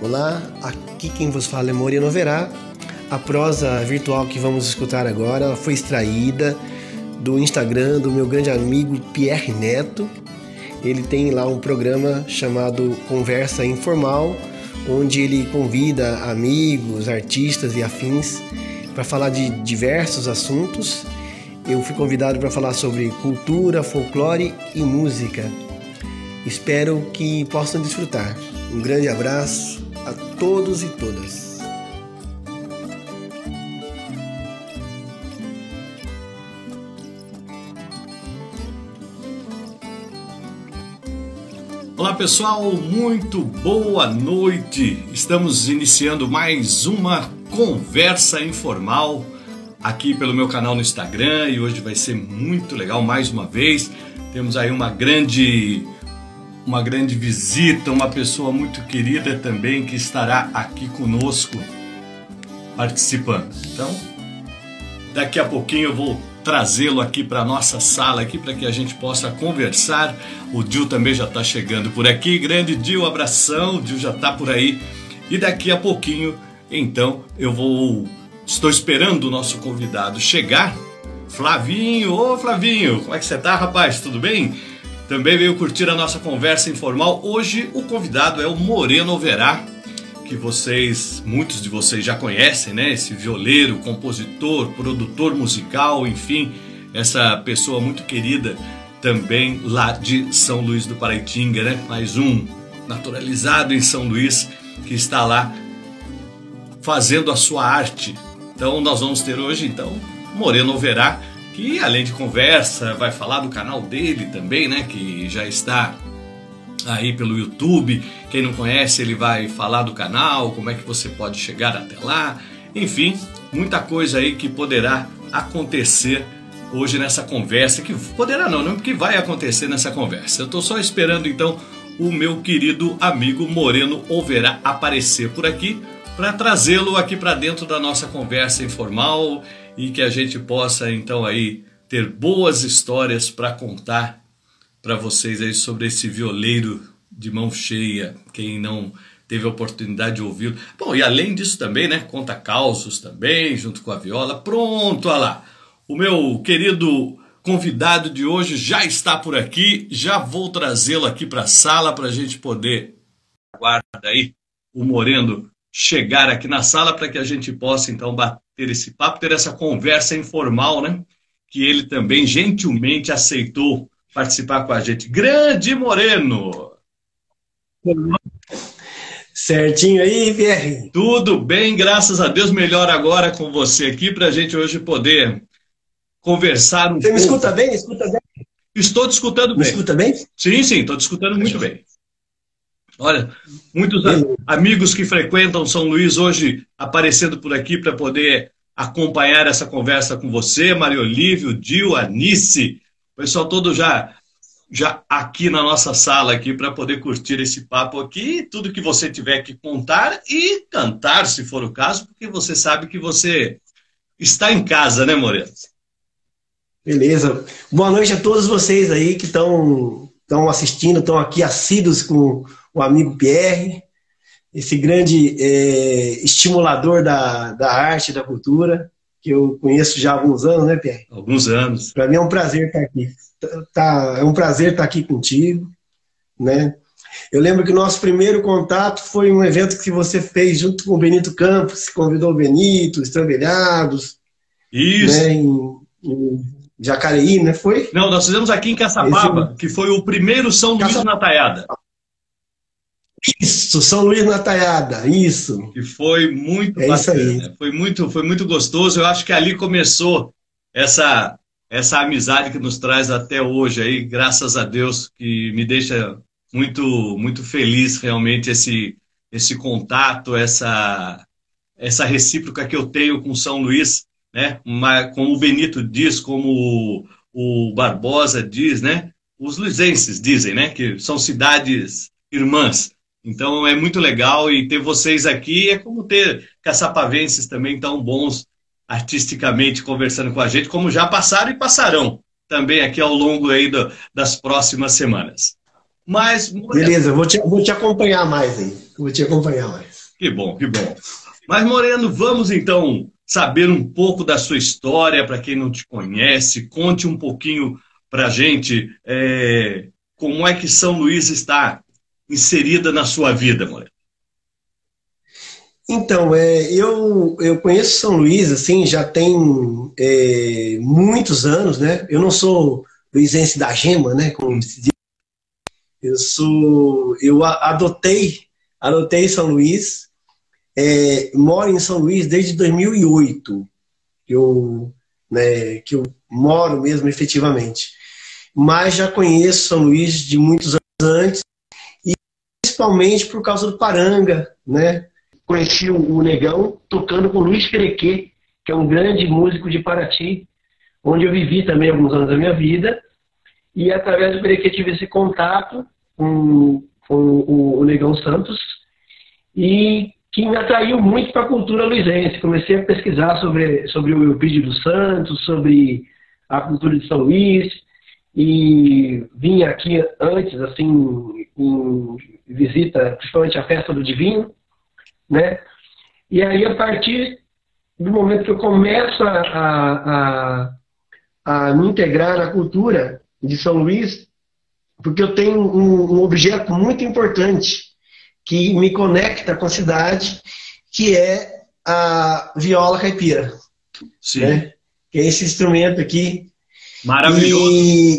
Olá, aqui quem vos fala é Moreno Overá. A prosa virtual que vamos escutar agora foi extraída do Instagram do meu grande amigo Pierre Neto. Ele tem lá um programa chamado Conversa Informal, onde ele convida amigos, artistas e afins para falar de diversos assuntos. Eu fui convidado para falar sobre cultura, folclore e música. Espero que possam desfrutar. Um grande abraço a todos e todas. Olá pessoal, muito boa noite. Estamos iniciando mais uma conversa informal aqui pelo meu canal no Instagram e hoje vai ser muito legal mais uma vez. Temos aí uma grande visita, uma pessoa muito querida também que estará aqui conosco participando. Então, daqui a pouquinho eu vou trazê-lo aqui para nossa sala aqui para que a gente possa conversar. O Dil também já está chegando por aqui. Grande Dil, abração. O Dil já está por aí. E daqui a pouquinho, então, estou esperando o nosso convidado chegar. Flavinho, ô Flavinho, como é que você tá, rapaz? Tudo bem? Também veio curtir a nossa conversa informal. Hoje o convidado é o Moreno Overá, que muitos de vocês já conhecem, né? Esse violeiro, compositor, produtor musical, enfim, essa pessoa muito querida também lá de São Luís do Paraitinga, né? Mais um naturalizado em São Luís que está lá fazendo a sua arte. Então nós vamos ter hoje, Moreno Overá, que além de conversa vai falar do canal dele também, né? Que já está aí pelo YouTube. Quem não conhece, ele vai falar do canal, como é que você pode chegar até lá. Enfim, muita coisa aí que poderá acontecer hoje nessa conversa, que poderá não, porque vai acontecer nessa conversa. Eu estou só esperando então o meu querido amigo Moreno Overá aparecer por aqui para trazê-lo aqui para dentro da nossa conversa informal e que a gente possa então aí ter boas histórias para contar para vocês aí sobre esse violeiro de mão cheia, quem não teve a oportunidade de ouvi-lo. Bom, e além disso também, né, conta causos também, junto com a viola. Pronto, olha lá. O meu querido convidado de hoje já está por aqui, já vou trazê-lo aqui para a sala para a gente poder, aguarda aí, o Moreno chegar aqui na sala para que a gente possa então bater esse papo, ter essa conversa informal, né, que ele também gentilmente aceitou participar com a gente. Grande Moreno! Certinho aí, Pierre? Tudo bem, graças a Deus. Melhor agora com você aqui para a gente hoje poder conversar um pouco. Você me escuta bem? Escuta bem? Estou te escutando bem. Me escuta bem? Sim, estou te escutando muito bem. Olha, muitos amigos que frequentam São Luís hoje aparecendo por aqui para poder acompanhar essa conversa com você, Maria Olívia, Dil, Anice, o pessoal todo já aqui na nossa sala aqui para poder curtir esse papo aqui, tudo que você tiver que contar e cantar, se for o caso, porque você sabe que você está em casa, né, Moreno? Beleza. Boa noite a todos vocês aí que estão assistindo, estão aqui assíduos com o amigo Pierre, esse grande estimulador da arte e da cultura, que eu conheço já há alguns anos, né, Pierre? Alguns anos. Para mim é um prazer estar aqui. É um prazer estar aqui contigo, né? Eu lembro que o nosso primeiro contato foi um evento que você fez junto com o Benito Campos, convidou o Benito, Estrambelhados. Isso. Né, em Jacareí, né? Foi? Não, nós fizemos aqui em Caçapava, que foi o primeiro São Luís na Taiada. Isso, São Luís na Taiada, isso. Que foi muito bacana. Isso aí. Foi muito gostoso. Eu acho que ali começou essa amizade que nos traz até hoje aí, graças a Deus, que me deixa muito feliz realmente esse contato, essa recíproca que eu tenho com São Luís, né? Como o Benito diz, como o Barbosa diz, né? Os luisenses dizem, né? Que são cidades irmãs. Então é muito legal e ter vocês aqui é como ter caçapavenses também tão bons artisticamente conversando com a gente, como já passaram e passarão também aqui ao longo aí das próximas semanas. Mas... Beleza, vou te acompanhar mais aí. Vou te acompanhar mais. Que bom, que bom. Mas, Moreno, vamos então saber um pouco da sua história, para quem não te conhece. Conte um pouquinho para a gente como é que São Luís está inserida na sua vida, Moreno. Então, eu conheço São Luís, assim, já tem muitos anos, né? Eu não sou luizense da gema, né? Como se diz. Eu adotei São Luís, moro em São Luís desde 2008, que eu moro mesmo efetivamente. Mas já conheço São Luís de muitos anos antes, e principalmente por causa do Paranga, né? Conheci o Negão tocando com o Luiz Perequê, que é um grande músico de Paraty, onde eu vivi também alguns anos da minha vida. E através do Perequê tive esse contato com o Negão Santos, e que me atraiu muito para a cultura luizense. Comecei a pesquisar sobre o Eupídio dos Santos, sobre a cultura de São Luís, e vim aqui antes, assim, em visita, principalmente à Festa do Divino, né? E aí, a partir do momento que eu começo a me integrar na cultura de São Luís, porque eu tenho um objeto muito importante que me conecta com a cidade, que é a viola caipira. Sim. Né? Que é esse instrumento aqui. Maravilhoso.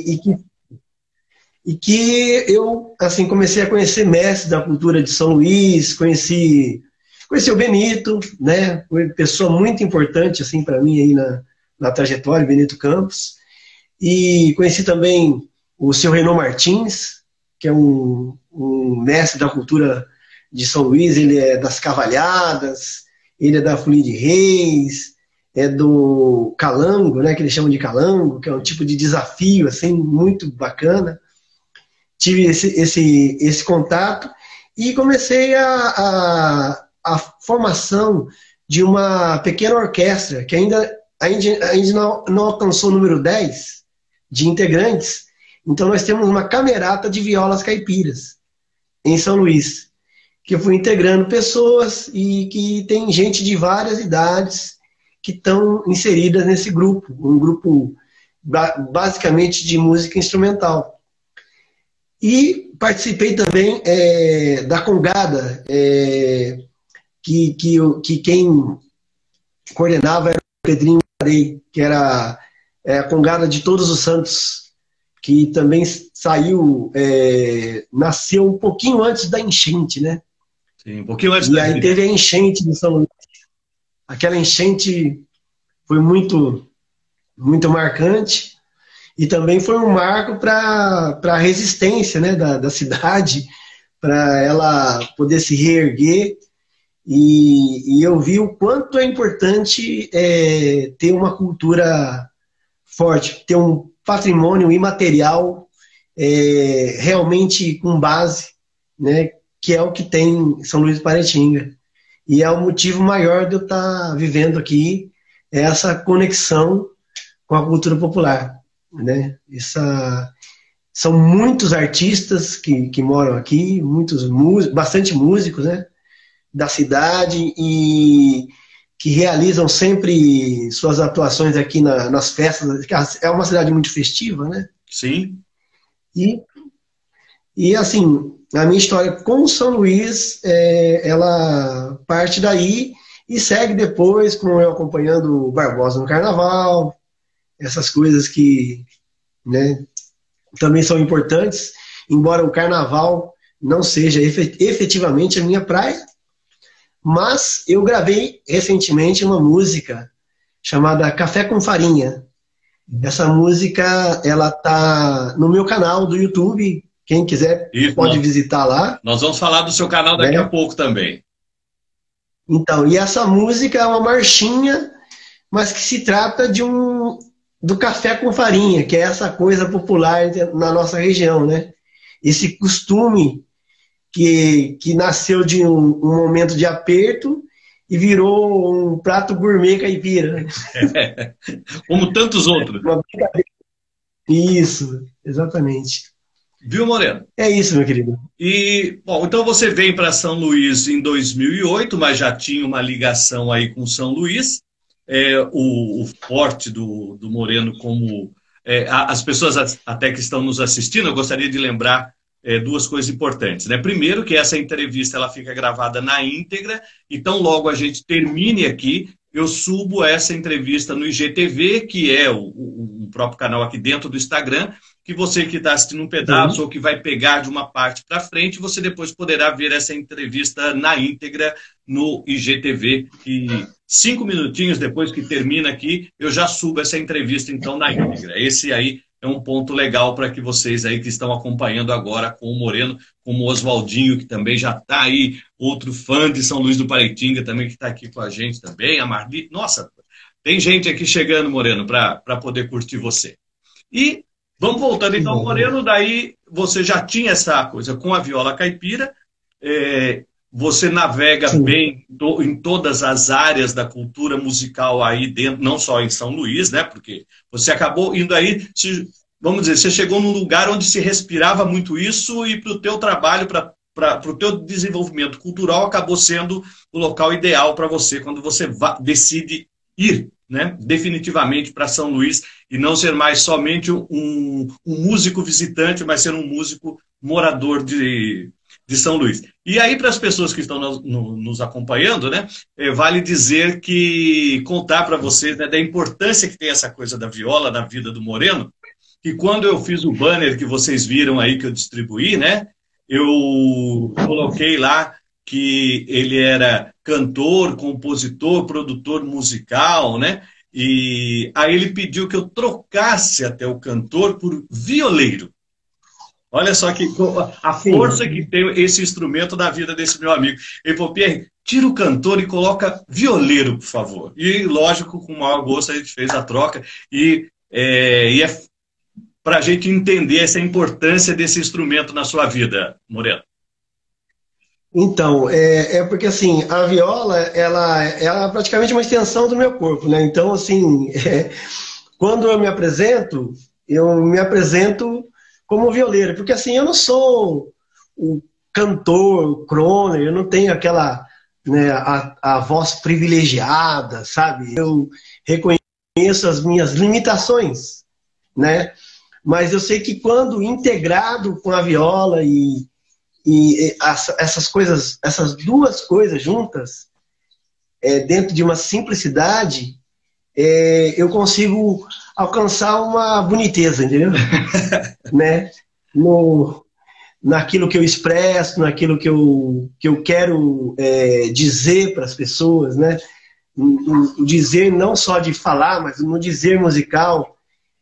E que eu, assim, comecei a conhecer mestres da cultura de São Luís, conheci o Benito, né? Foi uma pessoa muito importante, assim, para mim aí na trajetória, Benito Campos. E conheci também o seu Renan Martins, que é um mestre da cultura de São Luís. Ele é das cavalhadas, ele é da Folia de Reis, é do calango, né, que eles chamam de calango, que é um tipo de desafio assim, muito bacana. Tive esse contato e comecei a formação de uma pequena orquestra, que ainda não alcançou o número 10 de integrantes. Então nós temos uma camerata de violas caipiras em São Luís, que eu fui integrando pessoas e que tem gente de várias idades que estão inseridas nesse grupo, um grupo basicamente de música instrumental. E participei também da Congada, que quem coordenava era o Pedrinho Arei, que era a Congada de Todos os Santos, que também nasceu um pouquinho antes da enchente, né? Sim, um pouquinho antes e aí teve a enchente de São Luís. Aquela enchente foi muito, muito marcante, e também foi um marco para a resistência, né, da cidade, para ela poder se reerguer. E eu vi o quanto é importante ter uma cultura forte, ter um patrimônio imaterial realmente com base, né, que é o que tem São Luís do Paraitinga. E é o motivo maior de eu estar vivendo aqui, essa conexão com a cultura popular. Né? São muitos artistas que moram aqui, bastante músicos, né, da cidade, e que realizam sempre suas atuações aqui nas festas. É uma cidade muito festiva, né? Sim. E assim, a minha história com São Luís, ela parte daí e segue depois, com eu acompanhando o Barbosa no Carnaval, essas coisas que, né, também são importantes, embora o Carnaval não seja efetivamente a minha praia. Mas eu gravei recentemente uma música chamada Café com Farinha. Essa música, ela tá no meu canal do YouTube. Quem quiser pode visitar lá. Nós vamos falar do seu canal daqui a pouco também. Então, e essa música é uma marchinha, mas que se trata do café com farinha, que é essa coisa popular na nossa região, né? Esse costume que nasceu de um momento de aperto e virou um prato gourmet caipira. Né? Como tantos outros. Isso, exatamente. Viu, Moreno? É isso, meu querido. E, bom, então você vem para São Luís em 2008, mas já tinha uma ligação aí com São Luís. O forte do Moreno, como as pessoas até que estão nos assistindo, eu gostaria de lembrar duas coisas importantes, né? Primeiro, que essa entrevista ela fica gravada na íntegra, então logo a gente termine aqui, eu subo essa entrevista no IGTV, que é o próprio canal aqui dentro do Instagram, que você que está assistindo um pedaço Sim. ou que vai pegar de uma parte para frente, você depois poderá ver essa entrevista na íntegra no IGTV, que 5 minutinhos depois que termina aqui, eu já subo essa entrevista então na íntegra. Esse aí é um ponto legal para que vocês aí que estão acompanhando agora com o Moreno, como o Oswaldinho, que também já está aí, outro fã de São Luís do Paraitinga também que está aqui com a gente também, a Marli. Nossa, tem gente aqui chegando, Moreno, para poder curtir você. E vamos voltando Que então, bom. Moreno, daí você já tinha essa coisa com a viola caipira, você navega Sim. bem em todas as áreas da cultura musical aí dentro, não só em São Luís, né? Porque você acabou indo aí, vamos dizer, você chegou num lugar onde se respirava muito isso e para o teu trabalho, para o teu desenvolvimento cultural, acabou sendo o local ideal para você quando você decide ir, né, definitivamente para São Luís e não ser mais somente um músico visitante, mas ser um músico morador de São Luís. E aí, para as pessoas que estão nos acompanhando, né, vale dizer que contar para vocês, né, da importância que tem essa coisa da viola na vida do Moreno, que quando eu fiz o banner que vocês viram aí que eu distribuí, né, eu coloquei lá que ele era cantor, compositor, produtor musical, né? E aí ele pediu que eu trocasse até o cantor por violeiro. Olha só que a força que Sim. tem esse instrumento na vida desse meu amigo. Ele falou, Pierre, tira o cantor e coloca violeiro, por favor. E, lógico, com o maior gosto a gente fez a troca. E é para a gente entender essa importância desse instrumento na sua vida, Moreno. Então, é porque assim, a viola, ela é praticamente uma extensão do meu corpo, né? Então, assim, quando eu me apresento como violeiro, porque assim, eu não sou o cantor, crooner, eu não tenho aquela, né, a voz privilegiada, sabe? Eu reconheço as minhas limitações, né? Mas eu sei que quando integrado com a viola e essas coisas, essas duas coisas juntas, dentro de uma simplicidade, eu consigo alcançar uma boniteza, entendeu? Né? No, naquilo que eu expresso, naquilo que eu quero dizer para as pessoas, né? O dizer não só de falar, mas no dizer musical,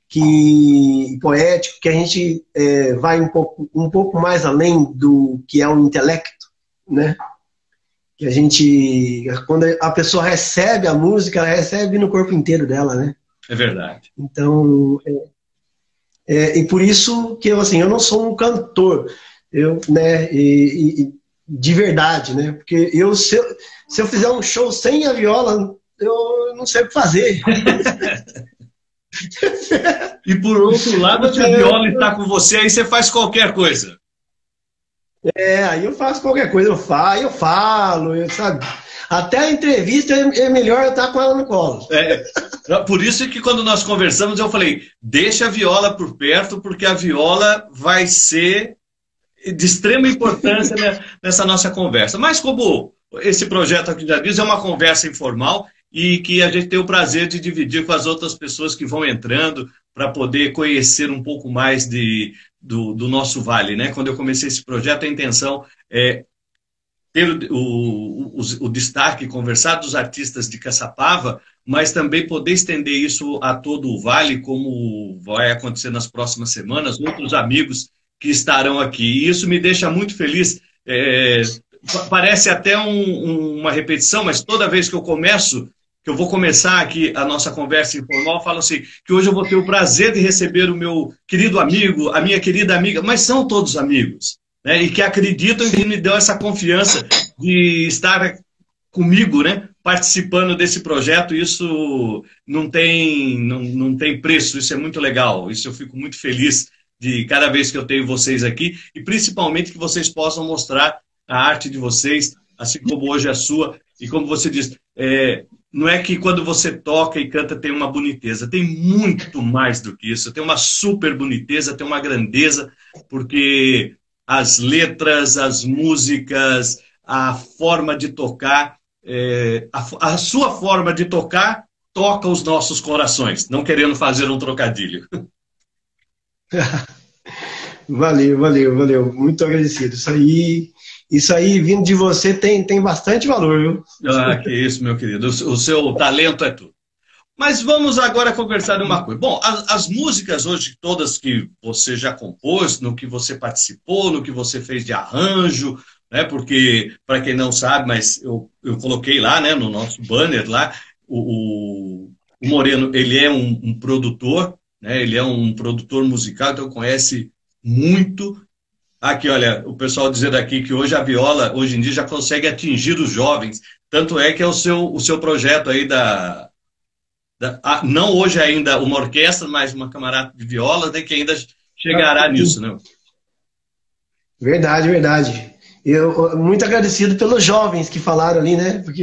que poético, que a gente vai um pouco mais além do que é o intelecto, né? Que a gente, quando a pessoa recebe a música, ela recebe no corpo inteiro dela, né? É verdade. Então, e por isso que eu, assim, eu não sou um cantor, eu, né, de verdade, né? Porque se eu fizer um show sem a viola, eu não sei o que fazer. E por outro lado, se a viola está com você, aí você faz qualquer coisa. Aí eu faço qualquer coisa, eu falo, sabe? Até a entrevista é melhor eu estar com ela no colo. Por isso que quando nós conversamos, eu falei, deixa a viola por perto, porque a viola vai ser de extrema importância nessa nossa conversa. Mas como esse projeto aqui já diz, é uma conversa informal e que a gente tem o prazer de dividir com as outras pessoas que vão entrando para poder conhecer um pouco mais do nosso vale, né? Quando eu comecei esse projeto, a intenção é ter o destaque, conversar dos artistas de Caçapava, mas também poder estender isso a todo o vale, como vai acontecer nas próximas semanas, outros amigos que estarão aqui. E isso me deixa muito feliz. Parece até uma repetição, mas toda vez que eu que eu vou começar aqui a nossa conversa informal, eu falo assim, que hoje eu vou ter o prazer de receber o meu querido amigo, a minha querida amiga, mas são todos amigos, né? E que acreditam e que me dão essa confiança de estar comigo, né? Participando desse projeto. Isso não tem preço, isso é muito legal, isso eu fico muito feliz de cada vez que eu tenho vocês aqui, e principalmente que vocês possam mostrar a arte de vocês, assim como hoje a sua, e como você diz, não é que quando você toca e canta tem uma boniteza, tem muito mais do que isso, tem uma super boniteza, tem uma grandeza, porque as letras, as músicas, a forma de tocar, a sua forma de tocar toca os nossos corações, não querendo fazer um trocadilho. Valeu, valeu, valeu. Muito agradecido. Isso aí vindo de você tem bastante valor, viu? Ah, que isso, meu querido. O seu talento é tudo. Mas vamos agora conversar de uma coisa. Bom, as músicas hoje, todas que você já compôs, no que você participou, no que você fez de arranjo, né? Porque, para quem não sabe, mas eu coloquei lá, né, no nosso banner lá, o Moreno, ele é um produtor, né? Ele é um produtor musical, então conhece muito. Aqui, olha, o pessoal dizendo aqui que hoje a viola, hoje em dia, já consegue atingir os jovens. Tanto é que é o seu projeto aí não hoje ainda uma orquestra, mas uma camarada de viola, né, que ainda chegará nisso, né? Verdade, verdade. Eu muito agradecido pelos jovens que falaram ali, né? Porque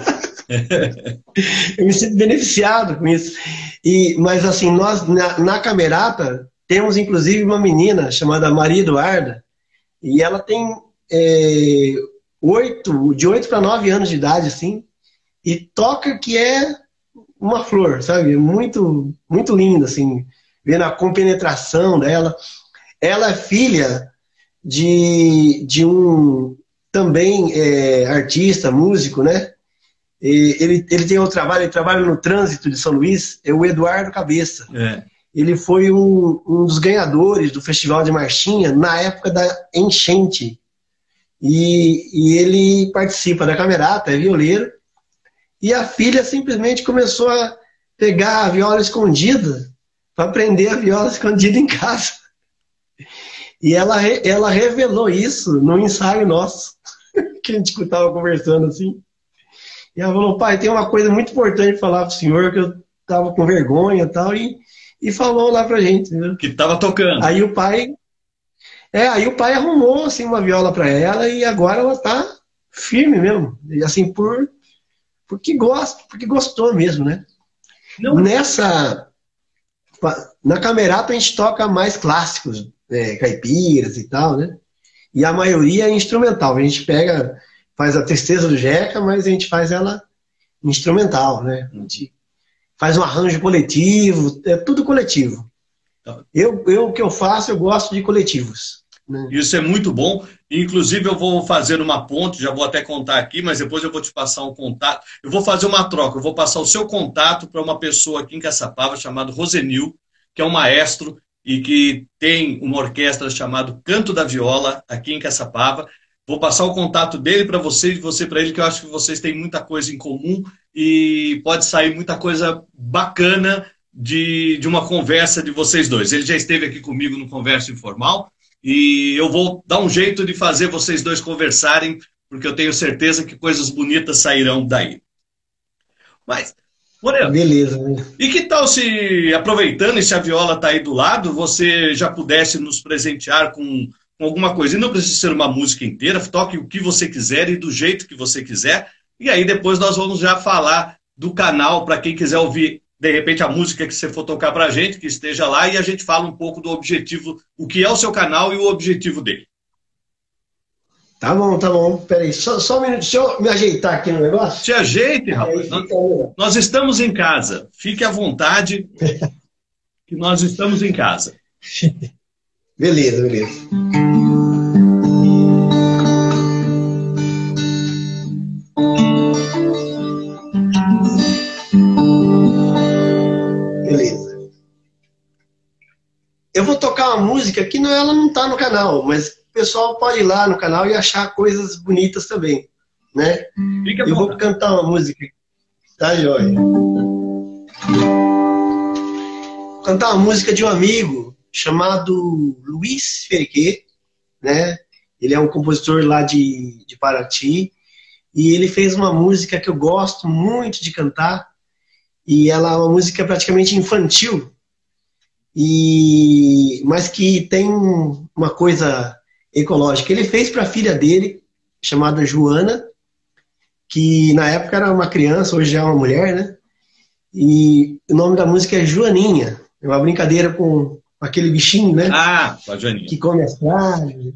eu me sinto beneficiado com isso. Mas assim, nós na Camerata temos inclusive uma menina chamada Maria Eduarda, e ela tem de 8 para 9 anos de idade, assim, e toca que é uma flor, sabe? Muito, muito linda, assim, vendo a compenetração dela. Ela é filha de um também artista, músico, né? Ele tem um trabalho, ele trabalha no trânsito de São Luís, é o Eduardo Cabeça. Ele foi um dos ganhadores do Festival de Marchinha na época da enchente. E ele participa da Camerata, é violeiro. E a filha simplesmente começou a pegar a viola escondida para aprender a viola escondida em casa. E ela revelou isso no ensaio nosso, que a gente estava conversando assim. E ela falou: pai, tem uma coisa muito importante para falar para o senhor, que eu estava com vergonha e tal, e falou lá pra gente. Né? Que estava tocando. Aí o pai arrumou assim, uma viola para ela, e agora ela tá firme mesmo. E assim, porque gostou mesmo, né? Não. Na Camerata a gente toca mais clássicos, caipiras e tal, né? E a maioria é instrumental. A gente faz a Tristeza do Jeca, mas a gente faz ela instrumental, né? A gente faz um arranjo coletivo, é tudo coletivo. O que eu faço, eu gosto de coletivos. Né? Isso é muito bom. Inclusive, eu vou fazer uma ponte, já vou até contar aqui, mas depois eu vou te passar um contato. Eu vou fazer uma troca, eu vou passar o seu contato para uma pessoa aqui em Caçapava, chamado Rosenil, que é um maestro e que tem uma orquestra chamada Canto da Viola, aqui em Caçapava. Vou passar o contato dele para você e você para ele, que eu acho que vocês têm muita coisa em comum e pode sair muita coisa bacana de uma conversa de vocês dois. Ele já esteve aqui comigo no Conversa Informal e eu vou dar um jeito de fazer vocês dois conversarem, porque eu tenho certeza que coisas bonitas sairão daí. Mas, Moreno, beleza, né? E que tal se, aproveitando e se a viola está aí do lado, você já pudesse nos presentear com alguma coisa? E não precisa ser uma música inteira, toque o que você quiser e do jeito que você quiser. E aí depois nós vamos já falar do canal para quem quiser ouvir, de repente, a música que você for tocar para a gente, que esteja lá, e a gente fala um pouco do objetivo, o que é o seu canal e o objetivo dele. Tá bom. Peraí, só um minuto, deixa eu me ajeitar aqui no negócio. Se ajeite, rapaz. Nós estamos em casa. Fique à vontade, que nós estamos em casa. Beleza. Eu vou tocar uma música que ela não está no canal, mas o pessoal pode ir lá no canal e achar coisas bonitas também, né? Eu vou cantar uma música, tá, joia? Vou cantar uma música de um amigo chamado Luiz Ferriquet, né? Ele é um compositor lá de Paraty, e ele fez uma música que eu gosto muito de cantar, e ela é uma música praticamente infantil. mas que tem uma coisa ecológica. Ele fez para a filha dele, chamada Joana, que na época era uma criança, hoje já é uma mulher, né? E o nome da música é Joaninha. É uma brincadeira com aquele bichinho, né? Ah, com a Joaninha. Que come as carnes.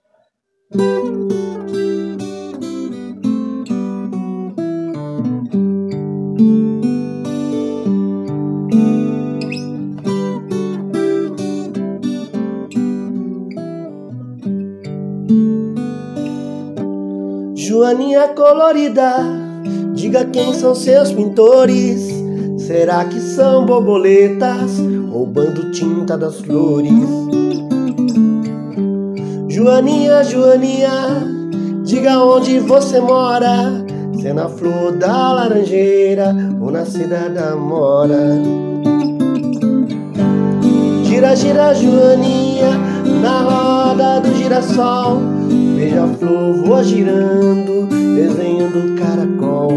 Joaninha colorida, diga quem são seus pintores. Será que são borboletas roubando tinta das flores? Joaninha, Joaninha, diga onde você mora. Se é na flor da laranjeira ou na seda da mora. Gira, gira, Joaninha, na roda do girassol. Veja a flor voa girando, desenhando caracol.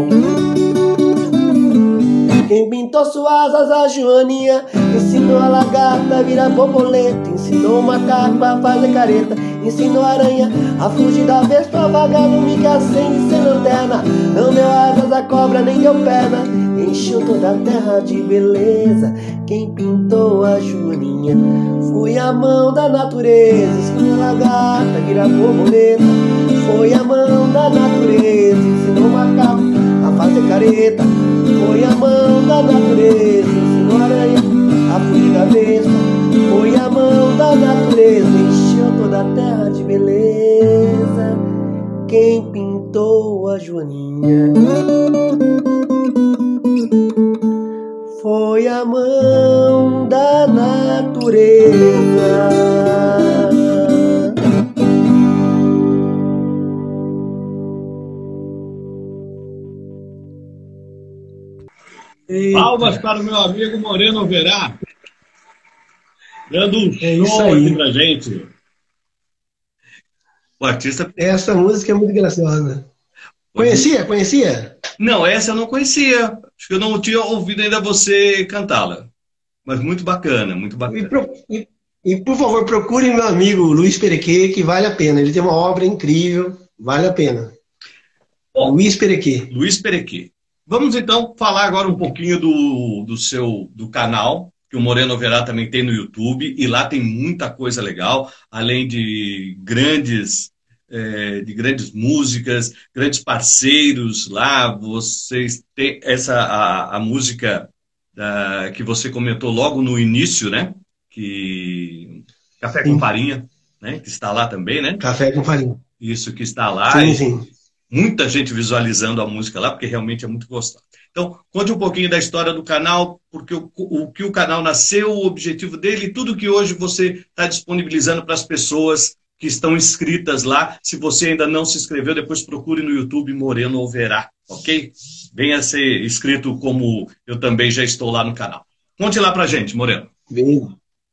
Quem pintou suas asas, Joaninha, ensinou a lagarta a virar borboleta, ensinou o macaco a fazer careta, ensinou a aranha a fugir da vespa, vagalume que acende sem lanterna. Não deu asas à cobra, nem deu perna, encheu toda a terra de beleza. Quem pintou a Joaninha foi a mão da natureza, ensinou a lagarta a virar borboleta. Foi a mão da natureza, ensinou o macaco a fazer careta. Foi a mão da natureza, ensinou a aranha a fugir da vespa. Foi a mão da natureza, encheu toda a terra de beleza. Quem pintou a Joaninha foi a mão da natureza. Palmas para o meu amigo Moreno Verá, dando um show aí aqui pra gente. O artista... Essa música é muito graciosa. Conhecia? Conhecia? Não, essa eu não conhecia. Acho que eu não tinha ouvido ainda você cantá-la. Mas muito bacana, muito bacana. E por favor, procure meu amigo Luiz Perequê, que vale a pena. Ele tem uma obra incrível, vale a pena. Bom, Luiz Perequê. Luiz Perequê. Vamos então falar agora um pouquinho do canal, que o Moreno Verá também tem no YouTube, e lá tem muita coisa legal, além de grandes músicas, grandes parceiros lá. Vocês têm a música que você comentou logo no início, né? Que Café com Farinha, né? Que está lá também, né? Café com Farinha. Isso, que está lá. Sim, sim. Muita gente visualizando a música lá, porque realmente é muito gostosa. Então, conte um pouquinho da história do canal, porque o que o canal nasceu, o objetivo dele, e tudo que hoje você está disponibilizando para as pessoas que estão inscritas lá. Se você ainda não se inscreveu, depois procure no YouTube Moreno Verá, ok? Venha ser inscrito como eu também já estou lá no canal. Conte lá pra gente, Moreno. Bem.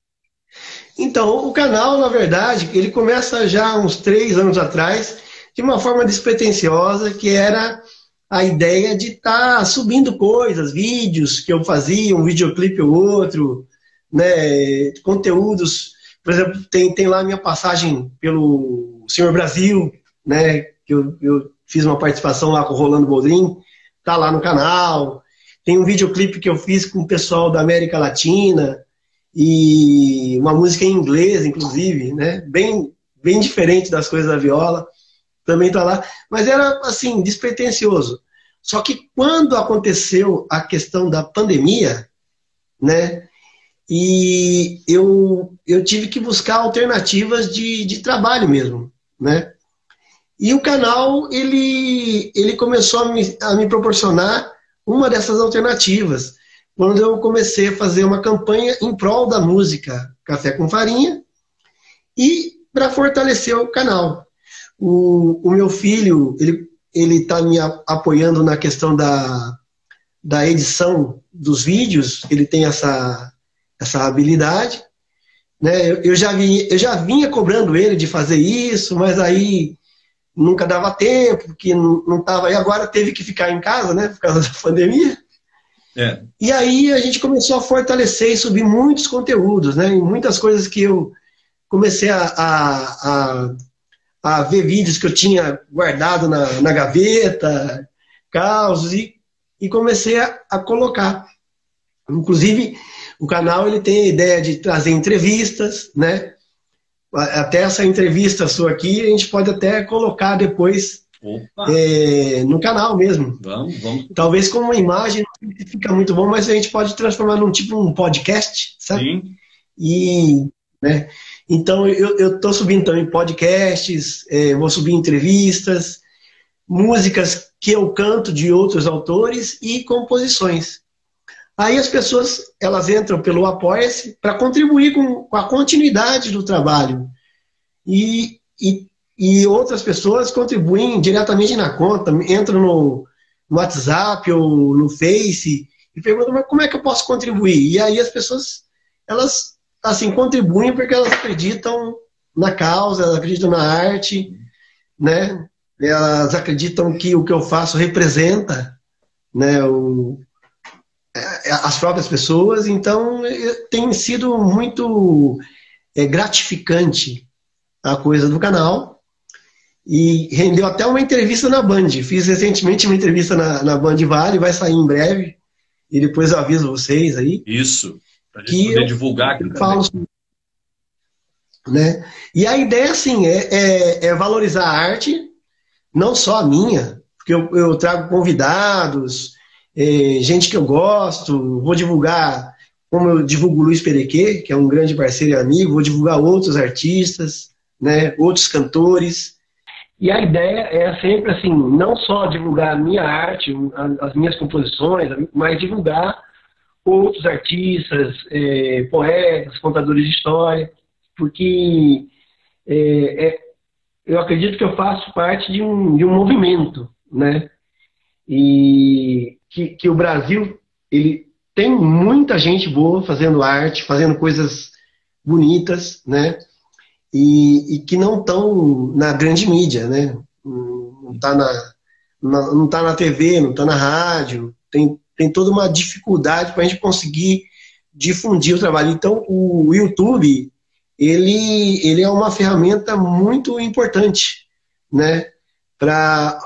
Então, o canal, na verdade, ele começa já há uns 3 anos atrás, de uma forma despretensiosa, que era a ideia de estar subindo coisas, vídeos que eu fazia, um videoclipe ou outro, né, conteúdos. Por exemplo, tem lá a minha passagem pelo Senhor Brasil, né, que eu fiz uma participação lá com o Rolando Boldrin, tá lá no canal. Tem um videoclipe que eu fiz com o pessoal da América Latina, e uma música em inglês, inclusive, né, bem diferente das coisas da viola. Também está lá, mas era assim, despretensioso. Só que quando aconteceu a questão da pandemia, né, e eu tive que buscar alternativas de trabalho mesmo, né, e o canal, ele começou a me proporcionar uma dessas alternativas, quando eu comecei a fazer uma campanha em prol da música Café com Farinha, e para fortalecer o canal. O meu filho, ele está me apoiando na questão da edição dos vídeos, ele tem essa habilidade, né? Eu já vinha cobrando ele de fazer isso, mas aí nunca dava tempo, porque não estava, e agora teve que ficar em casa, né, por causa da pandemia. É. E aí a gente começou a fortalecer e subir muitos conteúdos, né? E muitas coisas que eu comecei a ver vídeos que eu tinha guardado na gaveta, causos, e comecei a colocar. Inclusive, o canal ele tem a ideia de trazer entrevistas, né? Até essa entrevista sua aqui, a gente pode até colocar depois no canal mesmo. Vamos. Talvez com uma imagem não fica muito bom, mas a gente pode transformar num tipo um podcast, sabe? Sim. E, né? Então, eu estou subindo também podcasts, vou subir entrevistas, músicas que eu canto de outros autores e composições. Aí as pessoas, elas entram pelo Apoia-se para contribuir com a continuidade do trabalho. E outras pessoas contribuem diretamente na conta, entram no WhatsApp ou no Face e perguntam, mas como é que eu posso contribuir? E aí as pessoas, elas assim, contribuem porque elas acreditam na causa, elas acreditam na arte, né? Elas acreditam que o que eu faço representa, né, as próprias pessoas, então tem sido muito gratificante a coisa do canal e rendeu até uma entrevista na Band. Fiz recentemente uma entrevista na Band Vale, vai sair em breve e depois eu aviso vocês aí. Isso, para a gente poder divulgar aqui também. Né? E a ideia, assim, é valorizar a arte, não só a minha, porque eu trago convidados, gente que eu gosto, vou divulgar, como eu divulgo o Luiz Perequê, que é um grande parceiro e amigo, vou divulgar outros artistas, né, outros cantores. E a ideia é sempre assim, não só divulgar a minha arte, as minhas composições, mas divulgar outros artistas, poetas, contadores de história, porque eu acredito que eu faço parte de um movimento, né? E que o Brasil ele tem muita gente boa fazendo arte, fazendo coisas bonitas, né? E que não estão na grande mídia, né? Não está na TV, não está na rádio, tem toda uma dificuldade para a gente conseguir difundir o trabalho. Então, o YouTube, ele é uma ferramenta muito importante, né? Para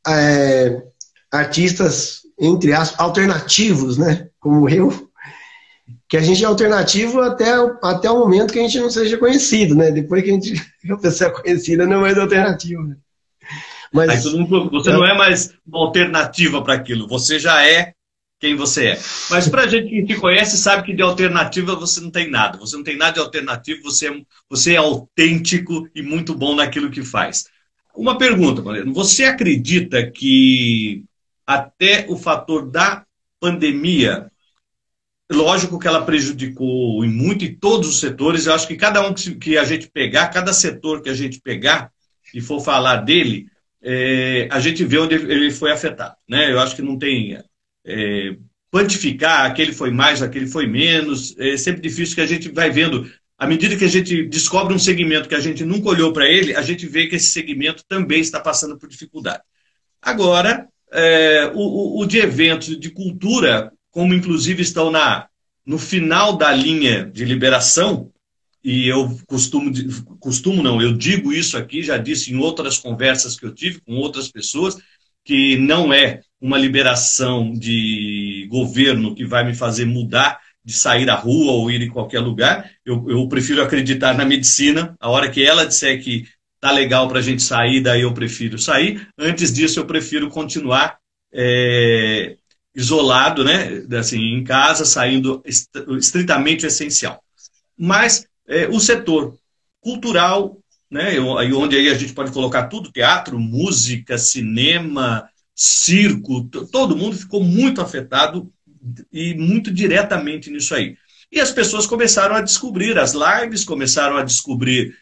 artistas, entre aspas, alternativos, né? Como eu, que a gente é alternativo até o momento que a gente não seja conhecido, né? Depois que a pessoa é conhecida, não é mais alternativo. Né? Mas, aí você não é mais uma alternativa para aquilo, você já é quem você é. Mas para a gente que te conhece, sabe que de alternativa você não tem nada. Você não tem nada de alternativo, você é autêntico e muito bom naquilo que faz. Uma pergunta, Mariano. Você acredita que até o fator da pandemia, lógico que ela prejudicou muito em todos os setores, eu acho que cada um que a gente pegar, cada setor que a gente pegar e for falar dele, a gente vê onde ele foi afetado. Né? Eu acho que não tem... quantificar, aquele foi mais, aquele foi menos, é sempre difícil, que a gente vai vendo, à medida que a gente descobre um segmento que a gente nunca olhou para ele, a gente vê que esse segmento também está passando por dificuldade. Agora, o de eventos de cultura, como inclusive estão no final da linha de liberação, e eu eu digo isso aqui, já disse em outras conversas que eu tive com outras pessoas, que não é uma liberação de governo que vai me fazer mudar de sair à rua ou ir em qualquer lugar. Eu prefiro acreditar na medicina. A hora que ela disser que tá legal para a gente sair, daí eu prefiro sair. Antes disso, eu prefiro continuar isolado, né? Assim, em casa, saindo estritamente essencial. Mas o setor cultural, né? Onde aí a gente pode colocar tudo, teatro, música, cinema, circo, todo mundo ficou muito afetado e muito diretamente nisso aí. E as pessoas começaram a descobrir as lives, começaram a descobrir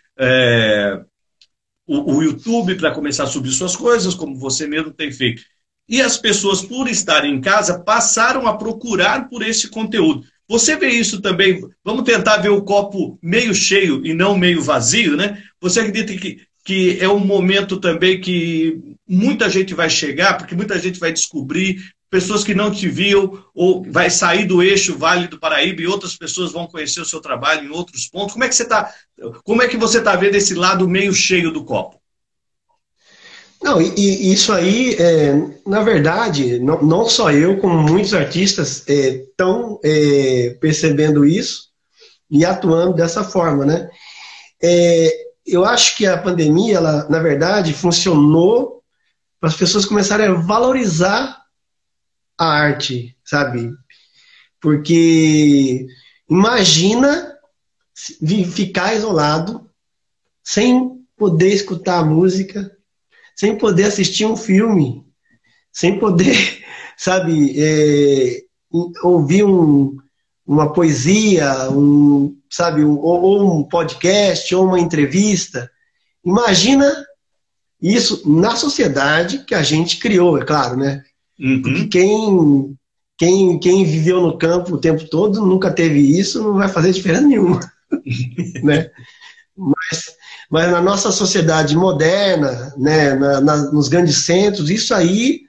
o YouTube para começar a subir suas coisas, como você mesmo tem feito. E as pessoas, por estarem em casa, passaram a procurar por esse conteúdo. Você vê isso também? Vamos tentar ver o copo meio cheio e não meio vazio, né? Você acredita que é um momento também que muita gente vai chegar, porque muita gente vai descobrir pessoas que não te viam, ou vai sair do eixo Vale do Paraíba e outras pessoas vão conhecer o seu trabalho em outros pontos. Como é que você está vendo esse lado meio cheio do copo? Não, e isso aí, na verdade, não só eu, como muitos artistas estão percebendo isso e atuando dessa forma, né? Eu acho que a pandemia, ela, na verdade, funcionou para as pessoas começarem a valorizar a arte, sabe? Porque imagina ficar isolado, sem poder escutar a música, sem poder assistir um filme, sem poder, sabe, ouvir uma poesia, sabe, ou um podcast, ou uma entrevista. Imagina isso na sociedade que a gente criou, é claro, né? Uhum. Porque quem viveu no campo o tempo todo nunca teve isso, não vai fazer diferença nenhuma, né? Mas na nossa sociedade moderna, né, nos grandes centros, isso aí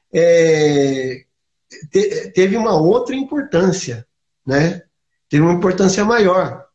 teve uma outra importância, né? Teve uma importância maior.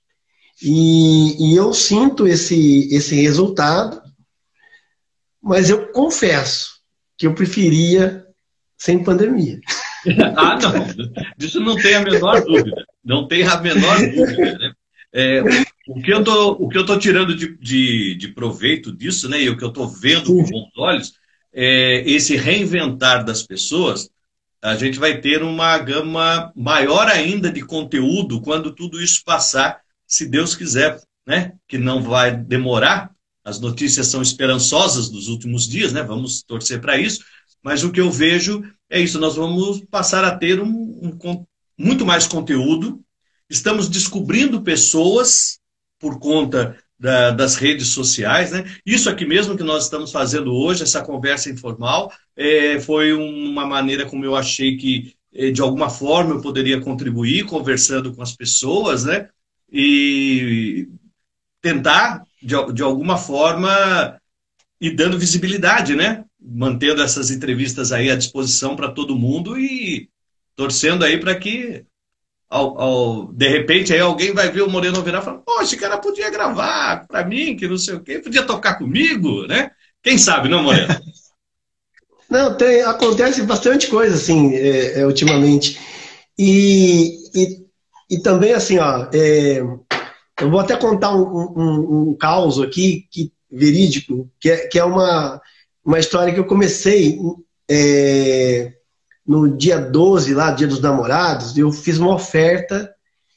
E eu sinto esse resultado, mas eu confesso que eu preferia sem pandemia. Ah, não. Disso não tem a menor dúvida. Não tem a menor dúvida, né? O que eu tô tirando de proveito disso, né, e o que eu estou vendo com bons olhos, é esse reinventar das pessoas. A gente vai ter uma gama maior ainda de conteúdo quando tudo isso passar, se Deus quiser, né? Que não vai demorar. As notícias são esperançosas dos últimos dias, né? Vamos torcer para isso. Mas o que eu vejo é isso, nós vamos passar a ter muito mais conteúdo. Estamos descobrindo pessoas por conta das redes sociais, né? Isso aqui mesmo que nós estamos fazendo hoje, essa conversa informal, foi uma maneira como eu achei que, de alguma forma, eu poderia contribuir conversando com as pessoas, né? E tentar, de alguma forma, ir dando visibilidade, né? Mantendo essas entrevistas aí à disposição para todo mundo e torcendo aí para que de repente aí alguém vai ver o Moreno virar e falar, pô, esse cara podia gravar para mim, que não sei o quê, podia tocar comigo, né? Quem sabe, não, Moreno? Não, acontece bastante coisa, assim, ultimamente. E também, assim, ó, eu vou até contar um caos aqui, verídico, que é uma história que eu comecei no dia 12, lá, Dia dos Namorados. Eu fiz uma oferta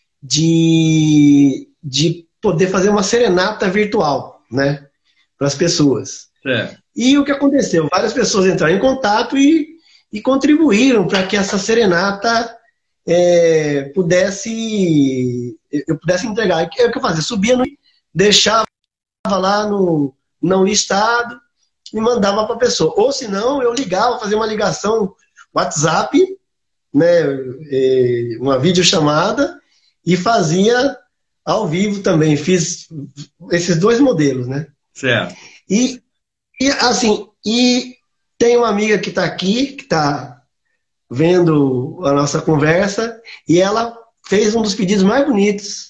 de poder fazer uma serenata virtual, né, para as pessoas. E o que aconteceu? Várias pessoas entraram em contato e contribuíram para que essa serenata eu pudesse entregar. O que eu fazia? Subia, deixava lá no não listado e mandava para a pessoa. Ou se não, eu ligava, fazia uma ligação WhatsApp, né, uma videochamada, e fazia ao vivo também. Fiz esses dois modelos, né? Certo. E tem uma amiga que está aqui, que está vendo a nossa conversa, e ela fez um dos pedidos mais bonitos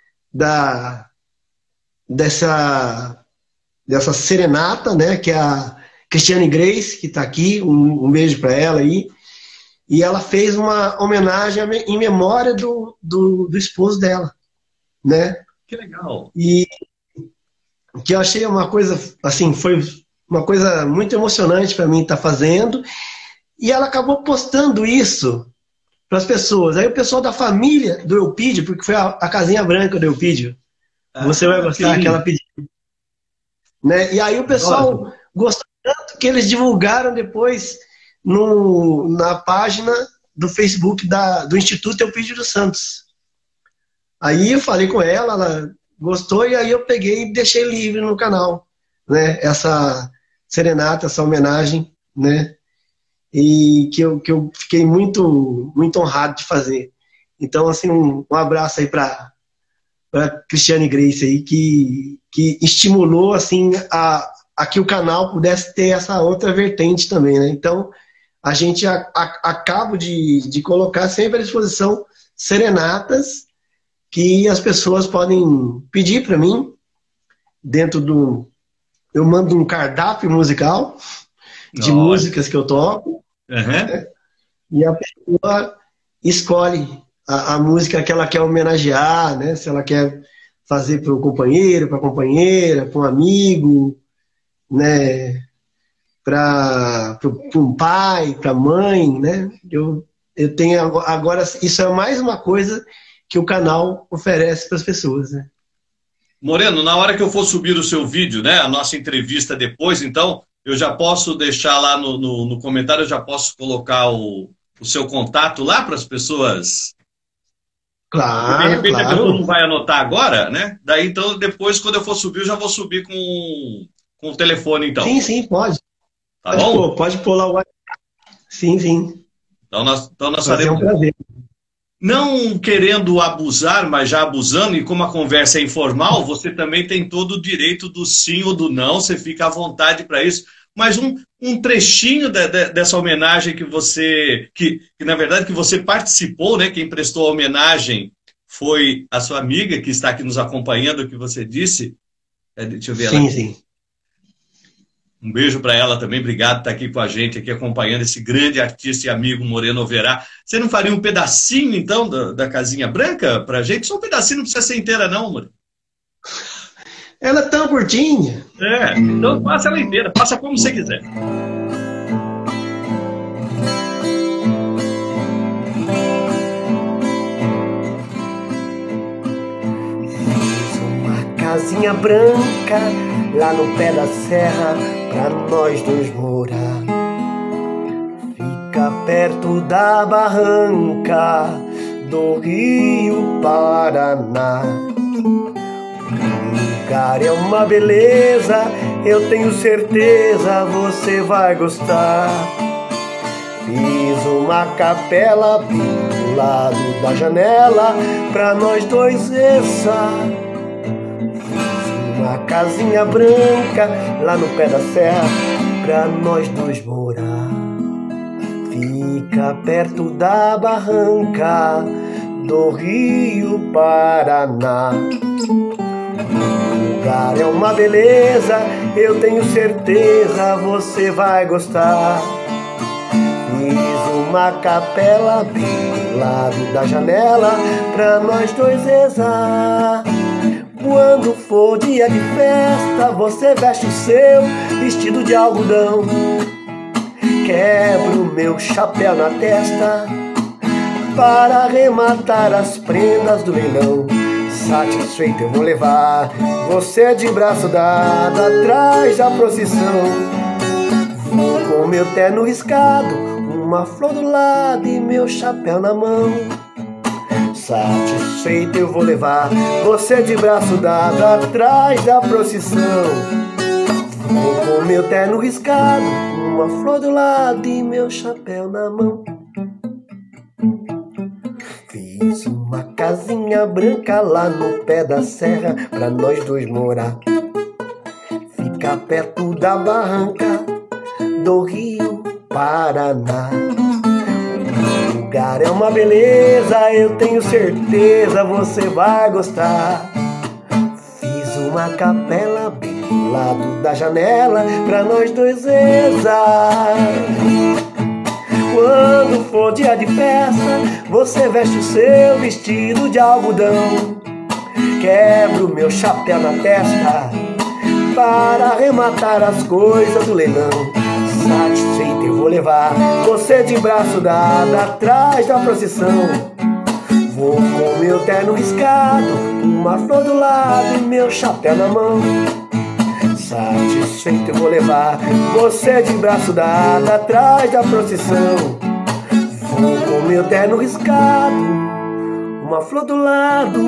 dessa serenata, né, que é a Cristiane Grace, que está aqui, um beijo para ela aí, e ela fez uma homenagem em memória do esposo dela, né? Que legal! E que eu achei uma coisa, assim, foi uma coisa muito emocionante para mim estar fazendo, e ela acabou postando isso para as pessoas. Aí o pessoal da família do Eupídio, porque foi a casinha branca do Eupídio, você vai gostar que ela pediu. Né? E aí o pessoal gostou tanto que eles divulgaram depois na página do Facebook do Instituto Eupídio dos Santos. Aí eu falei com ela gostou, e aí eu peguei e deixei livre no canal, né? Essa serenata, essa homenagem, né? E que eu fiquei muito, muito honrado de fazer. Então, assim, um abraço aí para Cristiane Grace aí, que estimulou, assim, a que o canal pudesse ter essa outra vertente também, né? Então, a gente acabo de colocar sempre à disposição serenatas que as pessoas podem pedir para mim dentro do... Eu mando um cardápio musical de músicas que eu toco, né? E a pessoa escolhe a música que ela quer homenagear, né? Se ela quer fazer para o companheiro, para a companheira, para um amigo, né? Para um pai, para a mãe, né? Eu tenho agora, isso é mais uma coisa que o canal oferece para as pessoas, né? Moreno, na hora que eu for subir o seu vídeo, né, a nossa entrevista depois, então, eu já posso deixar lá no comentário, eu já posso colocar o seu contato lá para as pessoas. Claro, de repente claro. A pessoa não vai anotar agora, né? Daí, então, depois, quando eu for subir, eu já vou subir com o telefone, então. Sim, pode. Tá bom? Pode pôr lá o WhatsApp. Sim. Então nós faremos. É um prazer. Não querendo abusar, mas já abusando, e como a conversa é informal, você também tem todo o direito do sim ou do não, você fica à vontade para isso. Mas um trechinho dessa homenagem que você, que na verdade que você participou, né? Quem prestou a homenagem foi a sua amiga que está aqui nos acompanhando, que você disse. Deixa eu ver ela. Sim. Um beijo para ela também, obrigado por estar aqui com a gente, aqui acompanhando esse grande artista e amigo Moreno Overá. Você não faria um pedacinho, então, da Casinha Branca para a gente? Só um pedacinho, não precisa ser inteira não, Moreno. Ela é tão curtinha. Então passa ela inteira, passa como você quiser. Uma casinha branca lá no pé da serra pra nós dois morar. Fica perto da barranca do Rio Paraná. O lugar é uma beleza, eu tenho certeza você vai gostar. Fiz uma capela bem do lado da janela pra nós dois rezar. Uma casinha branca lá no pé da serra pra nós dois morar. Fica perto da barranca do Rio Paraná. O lugar é uma beleza, eu tenho certeza você vai gostar. Fiz uma capela bem do lado da janela pra nós dois rezar. Quando for dia de festa, você veste o seu vestido de algodão. Quebro meu chapéu na testa para arrematar as prendas do leilão. Satisfeito eu vou levar você de braço dado atrás da procissão. Vou com meu terno riscado, uma flor do lado e meu chapéu na mão. Satisfeito eu vou levar você de braço dado atrás da procissão. Vou com meu terno riscado, uma flor do lado e meu chapéu na mão. Fiz uma casinha branca lá no pé da serra pra nós dois morar. Fica perto da barranca do Rio Paraná. O lugar é uma beleza, eu tenho certeza você vai gostar. Fiz uma capela bem do lado da janela pra nós dois rezar. Quando for dia de festa, você veste o seu vestido de algodão. Quebro meu chapéu na testa para arrematar as coisas do leilão. Satisfeito eu vou levar você de braço dado atrás da procissão. Vou com meu terno riscado, uma flor do lado e meu chapéu na mão. Satisfeito eu vou levar você de braço dado atrás da procissão. Vou com meu terno riscado, uma flor do lado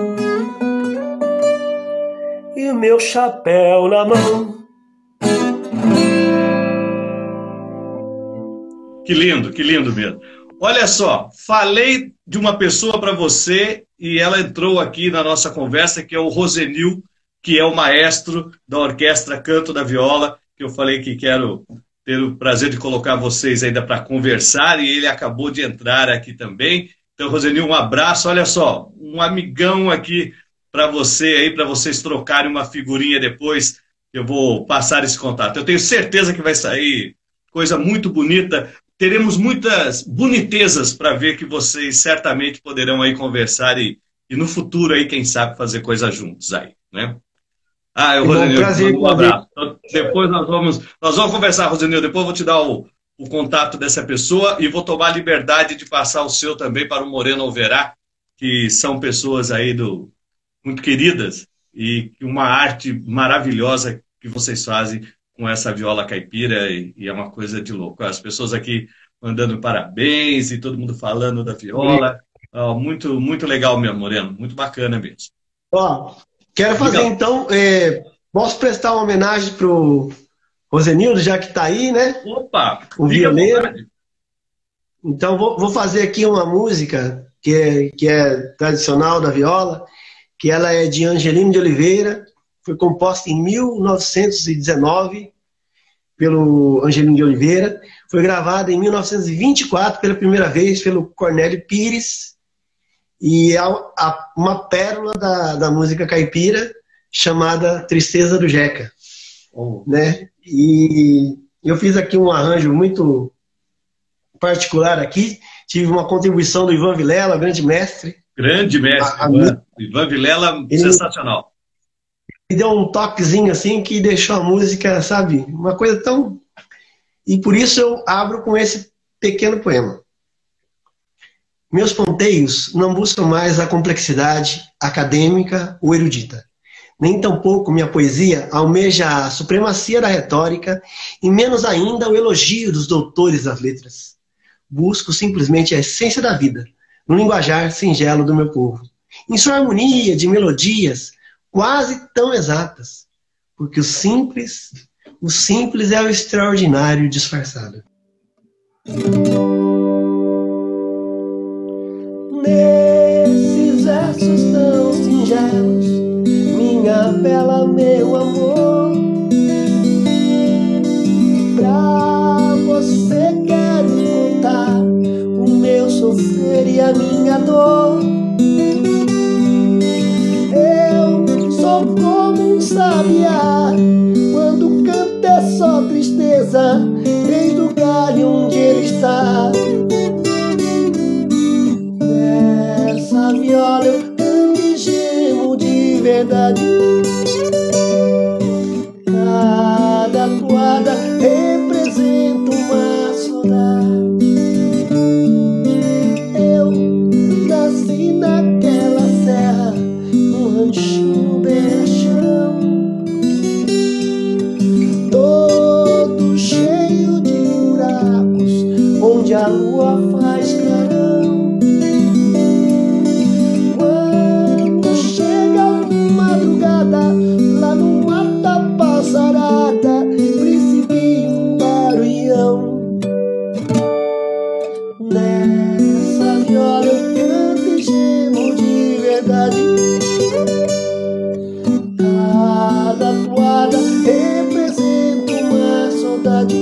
e o meu chapéu na mão. Que lindo mesmo. Olha só, falei de uma pessoa para você e ela entrou aqui na nossa conversa, que é o Rosenil, que é o maestro da Orquestra Canto da Viola, que eu falei que quero ter o prazer de colocar vocês ainda para conversar, e ele acabou de entrar aqui também. Então, Rosenil, um abraço. Olha só, um amigão aqui para você aí, para vocês trocarem uma figurinha depois. Eu vou passar esse contato. Eu tenho certeza que vai sair coisa muito bonita. Teremos muitas bonitezas para ver, que vocês certamente poderão aí conversar e no futuro aí, quem sabe, fazer coisa juntos aí, né? Ah, Rosenil, um abraço. Então, depois nós vamos conversar, Rosenil. Depois eu vou te dar o contato dessa pessoa e vou tomar a liberdade de passar o seu também para o Moreno Overá, que são pessoas aí muito queridas, e uma arte maravilhosa que vocês fazem com essa viola caipira, e é uma coisa de louco. As pessoas aqui mandando parabéns e todo mundo falando da viola. Muito, muito legal mesmo, Moreno. Muito bacana mesmo. Ó, quero fazer então, posso prestar uma homenagem pro Rosenildo, já que está aí, né? Opa! O violeiro. Então vou fazer aqui uma música que é tradicional da viola, que ela é de Angelino de Oliveira, foi composta em 1919 pelo Angelino de Oliveira, foi gravada em 1924 pela primeira vez pelo Cornélio Pires, e é uma pérola da música caipira chamada Tristeza do Jeca. Né? E eu fiz aqui um arranjo muito particular aqui, tive uma contribuição do Ivan Vilela, grande mestre. Grande mestre, Ivan Vilela, sensacional. Ele deu um toquezinho assim que deixou a música, sabe, uma coisa tão... E por isso eu abro com esse pequeno poema. Meus ponteios não buscam mais a complexidade acadêmica ou erudita. Nem tampouco minha poesia almeja a supremacia da retórica e menos ainda o elogio dos doutores das letras. Busco simplesmente a essência da vida, no linguajar singelo do meu povo, em sua harmonia de melodias quase tão exatas, porque o simples é o extraordinário disfarçado. Nesses versos tão singelos, minha bela, meu amor, pra você quero contar o meu sofrer e a minha dor. Eu sou como um sabiá, quando canta é só tristeza, desde o galho onde ele está. Nessa viola eu canto e gemo de verdade. Cada toada representa uma saudade. Eu nasci naquela serra, num ranchinho beira-chão, todo cheio de buracos, onde a lua faz clarão. Quando chega a madrugada, lá no mato da passarada, principia um barulhão. Nessa viola eu canto e gemo de verdade. Cada toada representa uma saudade.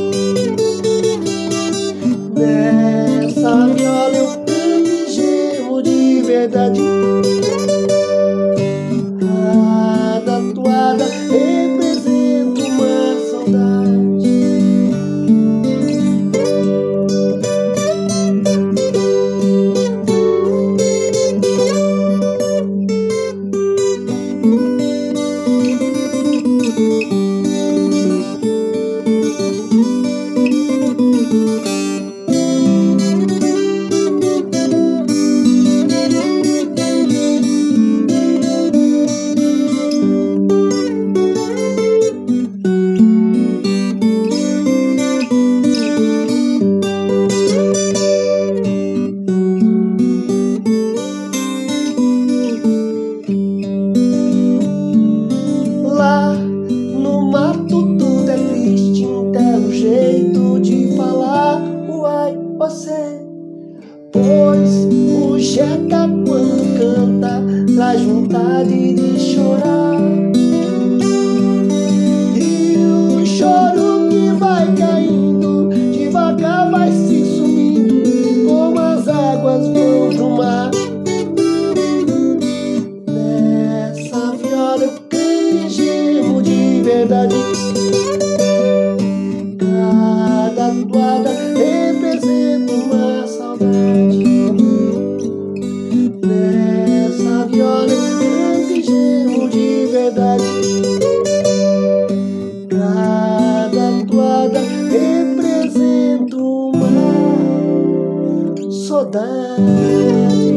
Nessa viola eu canto e gemo de verdade. Cada toada representa uma saudade. Lá no mato tudo é triste, até o jeito de falar. Uai, você, pois o Jeca quando canta traz vontade de chorar. E o choro que vai caindo tatuada representa uma saudade. Nessa viola canto e gemo de verdade. Cada tatuada representa uma saudade.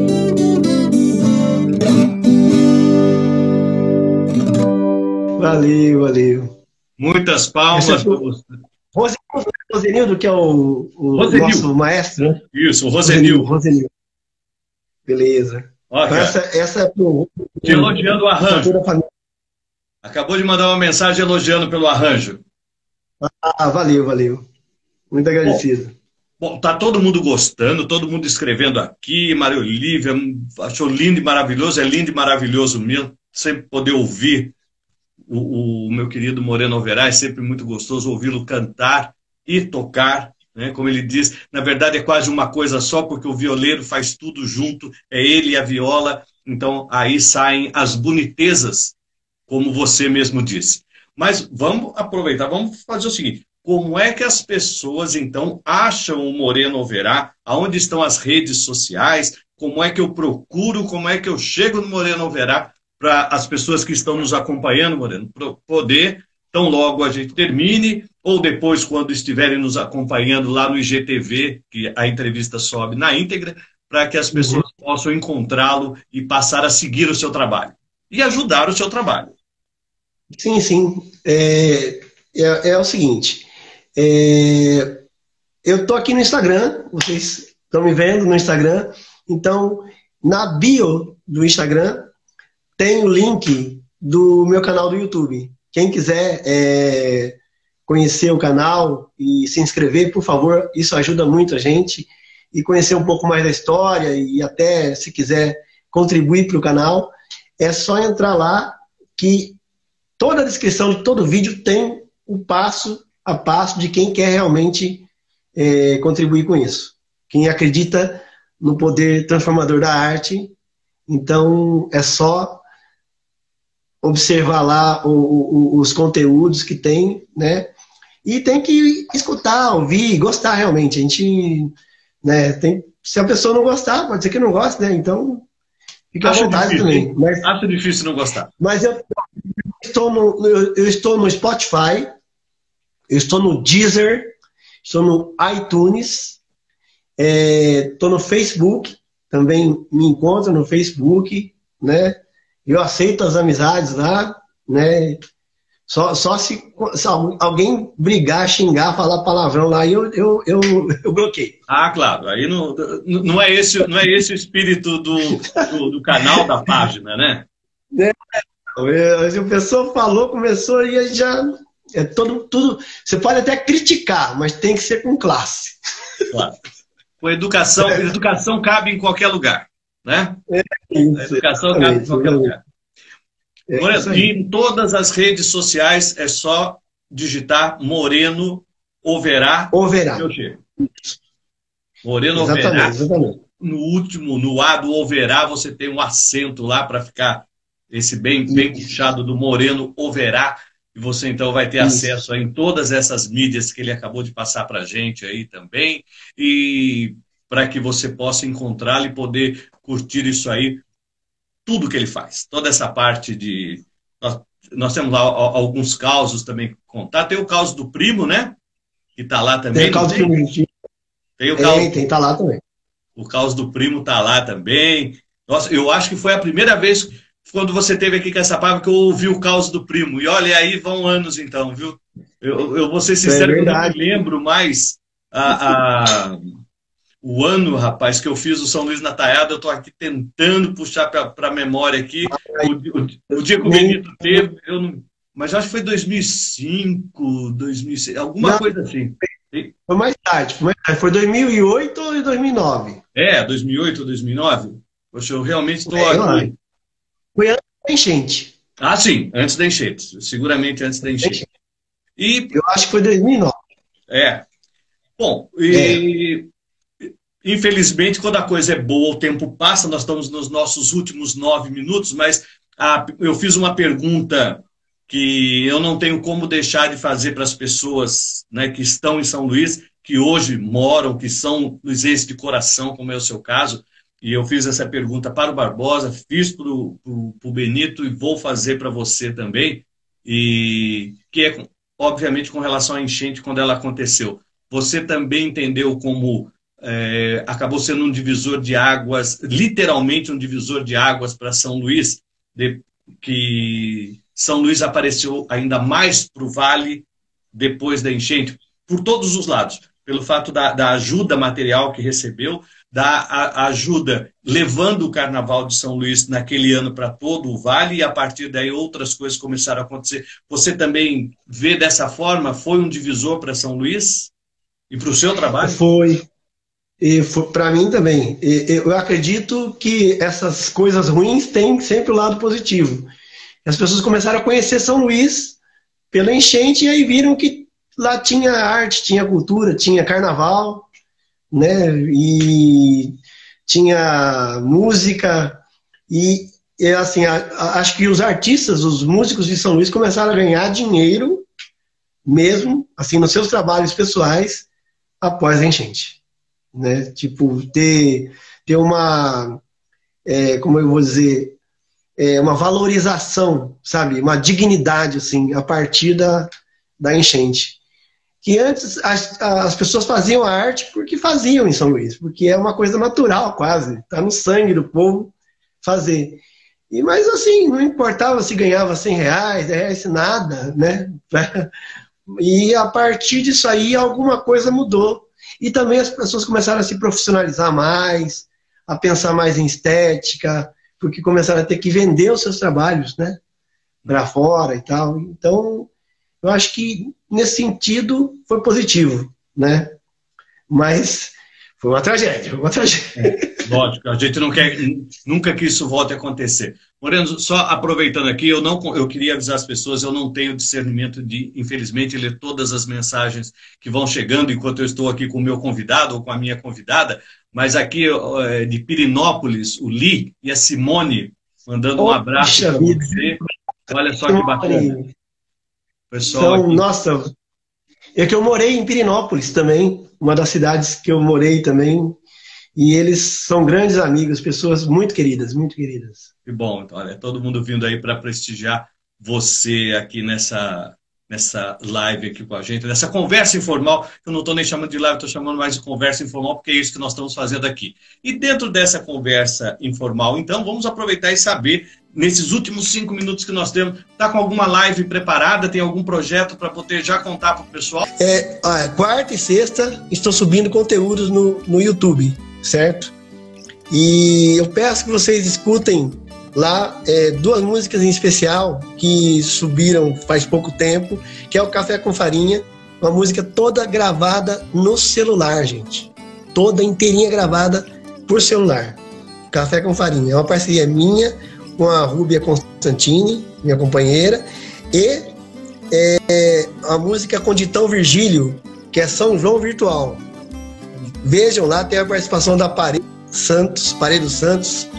Valeu, valeu. Muitas palmas para você. Rosenildo, que é o nosso maestro, né? Isso, o Rosenildo. Beleza. Ó, então essa é pro... Te elogiando o arranjo. Acabou de mandar uma mensagem elogiando pelo arranjo. Ah, valeu. Muito agradecido. Bom, tá todo mundo gostando, todo mundo escrevendo aqui. Maria Olívia achou lindo e maravilhoso. É lindo e maravilhoso mesmo. Sempre poder ouvir o meu querido Moreno Oberá. É sempre muito gostoso ouvi-lo cantar e tocar, né? Como ele diz, na verdade é quase uma coisa só, porque o violeiro faz tudo junto, é ele e a viola, então aí saem as bonitezas, como você mesmo disse. Mas vamos aproveitar, vamos fazer o seguinte, como é que as pessoas então acham o Moreno Oberá, aonde estão as redes sociais, como é que eu procuro, como é que eu chego no Moreno Oberá, para as pessoas que estão nos acompanhando, Moreno, poder, tão logo a gente termine, ou depois, quando estiverem nos acompanhando lá no IGTV, que a entrevista sobe na íntegra, para que as pessoas possam encontrá-lo e passar a seguir o seu trabalho. E ajudar o seu trabalho. Sim. É o seguinte, eu estou aqui no Instagram, vocês estão me vendo no Instagram, então, na bio do Instagram, tem o link do meu canal do YouTube. Quem quiser conhecer o canal e se inscrever, por favor, isso ajuda muito a gente. E conhecer um pouco mais da história e até, se quiser, contribuir para o canal, é só entrar lá que toda a descrição de todo vídeo tem o passo a passo de quem quer realmente contribuir com isso. Quem acredita no poder transformador da arte, então é só observar lá os conteúdos que tem, né? E tem que escutar, ouvir, gostar realmente. A gente, né, se a pessoa não gostar, pode ser que não goste, né? Então, fica à vontade também. Mas, acho difícil não gostar. Mas eu estou no Spotify, eu estou no Deezer, estou no iTunes, estou no Facebook, também me encontro no Facebook, né? Eu aceito as amizades lá, né? Só se alguém brigar, xingar, falar palavrão lá, eu bloqueio. Ah, claro. Aí não é esse o espírito do canal, da página, né? Se a pessoa falou, começou e aí já... tudo. Você pode até criticar, mas tem que ser com classe. Claro. Com educação cabe em qualquer lugar, né? Isso, a educação cabe em qualquer lugar. Moreno, e em todas as redes sociais é só digitar Moreno Oberá. Moreno Oberá. Exatamente. No último, no A do Oberá, você tem um acento lá para ficar esse bem puxado do Moreno Oberá. E você então vai ter acesso em todas essas mídias que ele acabou de passar para a gente aí também. E para que você possa encontrá-lo e poder curtir isso aí, tudo que ele faz. Toda essa parte de... Nós temos lá alguns causos também que contar. Tem o caso do primo, né? Que está lá também. Tem o caso do primo. Tem o caso... Tem, tá lá também. O caso do primo está lá também. Nossa, eu acho que foi a primeira vez, quando você esteve aqui com essa palavra, que eu ouvi o caos do primo. E olha, aí vão anos então, viu? Eu vou ser sincero, que eu não me lembro mais o ano, rapaz, que eu fiz o São Luís na Taiada. Eu estou aqui tentando puxar para a memória aqui. O dia que o Benito teve, mas acho que foi 2005, 2006, alguma coisa assim. Foi mais tarde. Foi 2008 ou 2009? 2008 ou 2009? Poxa, eu realmente estou aqui. Foi antes da enchente. Ah, sim, antes da enchente. Seguramente antes da enchente. E, eu acho que foi 2009. Bom, infelizmente, quando a coisa é boa, o tempo passa. Nós estamos nos nossos últimos 9 minutos, mas eu fiz uma pergunta que eu não tenho como deixar de fazer para as pessoas, né, que estão em São Luís, que hoje moram, que são luizenses de coração, como é o seu caso, e eu fiz essa pergunta para o Barbosa, fiz para o Benito e vou fazer para você também, e que é, obviamente, com relação à enchente quando ela aconteceu. Você também entendeu como acabou sendo um divisor de águas, literalmente um divisor de águas para São Luís, que São Luís apareceu ainda mais para o vale depois da enchente, por todos os lados, pelo fato da ajuda material que recebeu, da ajuda levando o Carnaval de São Luís naquele ano para todo o vale, e a partir daí outras coisas começaram a acontecer. Você também vê dessa forma? Foi um divisor para São Luís e para o seu trabalho? Foi. E para mim também. Eu acredito que essas coisas ruins têm sempre o lado positivo. As pessoas começaram a conhecer São Luís pela enchente e aí viram que lá tinha arte, tinha cultura, tinha carnaval, né? E tinha música. E assim, acho que os artistas, os músicos de São Luís começaram a ganhar dinheiro mesmo, assim, nos seus trabalhos pessoais após a enchente. Né? Tipo, ter uma, como eu vou dizer, uma valorização, sabe? Uma dignidade, assim, a partir da enchente. Que antes as pessoas faziam a arte porque faziam em São Luís, porque é uma coisa natural quase, está no sangue do povo fazer. Mas assim, não importava se ganhava R$100, nada, né? E a partir disso aí alguma coisa mudou. E também as pessoas começaram a se profissionalizar mais, a pensar mais em estética, porque começaram a ter que vender os seus trabalhos, né, para fora e tal. Então, eu acho que nesse sentido foi positivo, né? Mas foi uma tragédia, foi uma tragédia. Lógico, a gente não quer nunca que isso volte a acontecer. Moreno, só aproveitando aqui, eu queria avisar as pessoas, eu não tenho discernimento de, infelizmente, ler todas as mensagens que vão chegando enquanto eu estou aqui com o meu convidado ou com a minha convidada, mas aqui de Pirinópolis, o Li e a Simone mandando um abraço para você. Olha só que bacana. Pessoal então, nossa, é que eu morei em Pirinópolis também, uma das cidades que eu morei também. E eles são grandes amigos, pessoas muito queridas, muito queridas. Que bom, então, olha, todo mundo vindo aí para prestigiar você aqui nessa live aqui com a gente, nessa conversa informal, eu não estou nem chamando de live, estou chamando mais de conversa informal, porque é isso que nós estamos fazendo aqui. E dentro dessa conversa informal, então, vamos aproveitar e saber, nesses últimos 5 minutos que nós temos, está com alguma live preparada, tem algum projeto para poder já contar para o pessoal? Quarta e sexta, estou subindo conteúdos no YouTube. Certo? E eu peço que vocês escutem lá 2 músicas em especial que subiram faz pouco tempo, que é o Café com Farinha, uma música toda gravada no celular, gente. Toda inteirinha gravada por celular. Café com Farinha. É uma parceria minha com a Rúbia Constantini, minha companheira, e a música com Ditão Virgílio, que é São João Virtual. Vejam lá, tem a participação da Paredes Santos,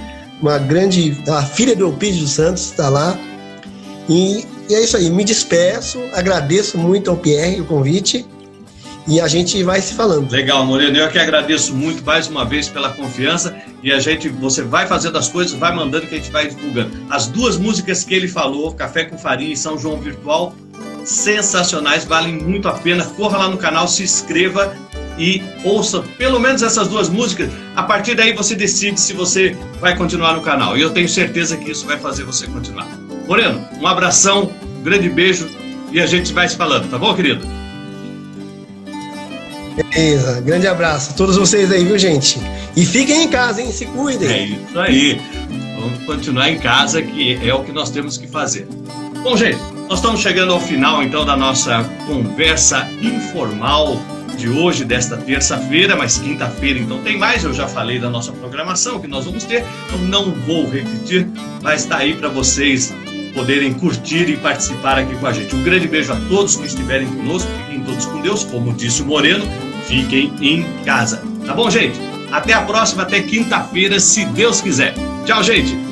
a filha do Elpidio dos Santos, está lá. E é isso aí, me despeço, agradeço muito ao Pierre o convite e a gente vai se falando. Legal, Moreno, eu que agradeço muito mais uma vez pela confiança e você vai fazendo as coisas, vai mandando que a gente vai divulgando. As 2 músicas que ele falou, Café com Farinha e São João Virtual, sensacionais, valem muito a pena. Corra lá no canal, se inscreva e ouça pelo menos essas 2 músicas. A partir daí você decide se você vai continuar no canal. E eu tenho certeza que isso vai fazer você continuar. Moreno, um abração, um grande beijo e a gente vai se falando, tá bom, querido? Beleza, grande abraço a todos vocês aí, viu, gente? E fiquem em casa, hein? Se cuidem. É isso aí. Vamos continuar em casa, que é o que nós temos que fazer. Bom, gente, nós estamos chegando ao final, então, da nossa conversa informal de hoje, desta terça-feira, mas quinta-feira então tem mais. Eu já falei da nossa programação que nós vamos ter, então não vou repetir, mas está aí para vocês poderem curtir e participar aqui com a gente. Um grande beijo a todos que estiverem conosco, fiquem todos com Deus, como disse o Moreno, fiquem em casa. Tá bom, gente? Até a próxima, até quinta-feira, se Deus quiser. Tchau, gente!